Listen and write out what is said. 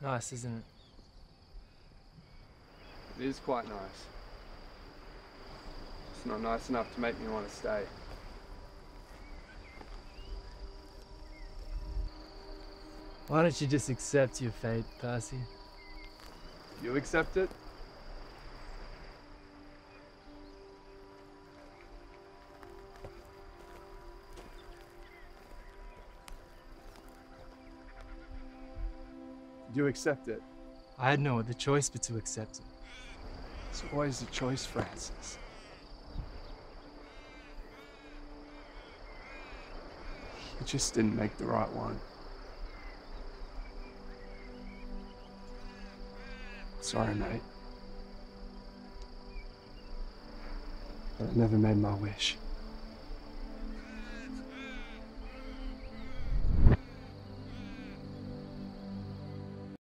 Nice, isn't it? It is quite nice. It's not nice enough to make me want to stay. Why don't you just accept your fate, Percy? You accept it? You accept it. I had no other choice but to accept it. It's always a choice, Francis. You just didn't make the right one. Sorry, mate. But I never made my wish.